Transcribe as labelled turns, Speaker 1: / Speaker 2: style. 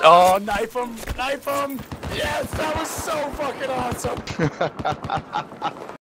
Speaker 1: Oh, knife him! Knife him! Yes, that was so fucking awesome!